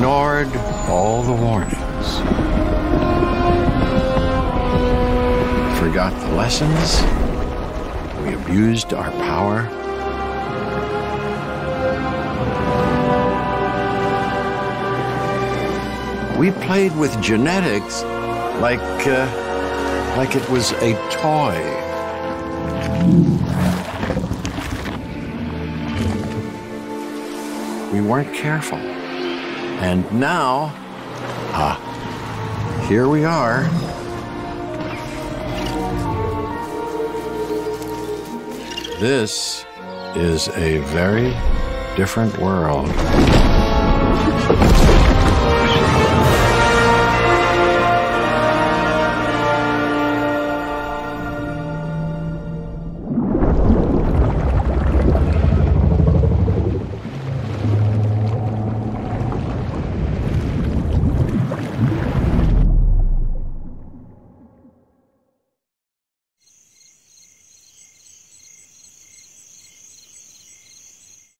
ignored all the warnings, forgot the lessons, we abused our power. We played with genetics like it was a toy. We weren't careful. And now, here we are. This is a very different world.